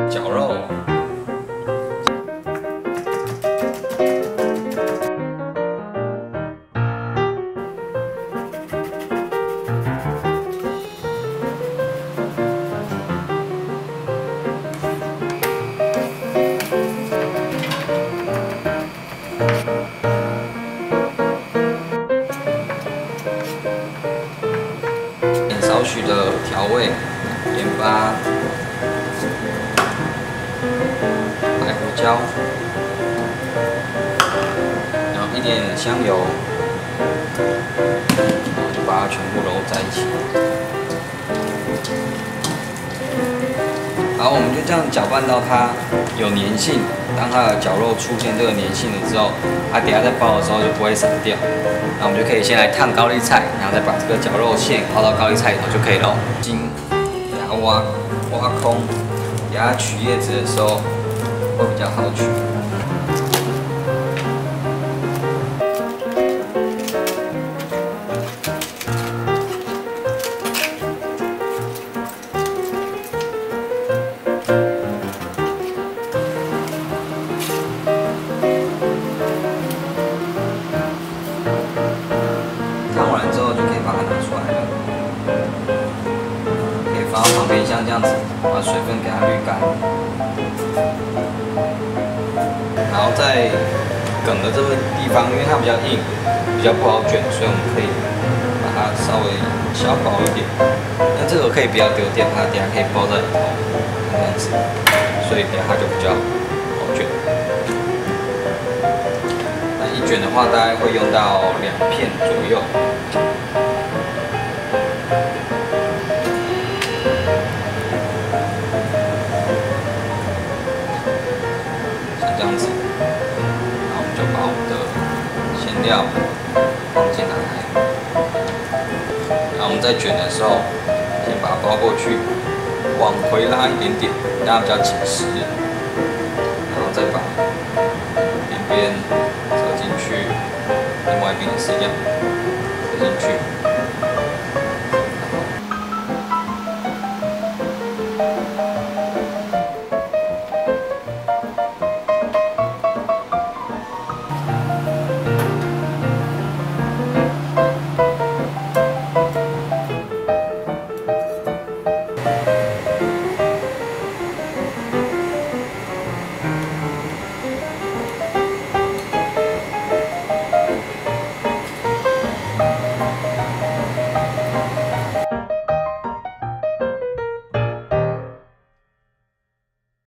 绞肉。 少许的调味，盐巴、白胡椒，然后一点香油，然后就把它全部揉在一起。好，我们就这样搅拌到它有粘性。当它的绞肉出现这个粘性了之后，它等下在包的时候就不会散掉。那我们就可以先来烫高丽菜，然后再把这个绞肉馅泡到高丽菜里头就可以了。筋给它挖空，给它取叶子的时候会比较好取。烫完之后就可以把它拿出来了，可以放到旁边，像这样子，把水分给它滤干。然后在梗的这个地方，因为它比较硬，比较不好卷，所以我们可以把它稍微削薄一点。那这个可以不要丢掉，它等下可以包在里头，这样子，所以等下它就比较好卷。 一卷的话，大概会用到2片左右。像这样子，然后我们就把我们的馅料放进来，然后我们在卷的时候，先把它包过去，往回拉一点点，让它比较紧实，然后再把边边。 进去，另外一边也是一样。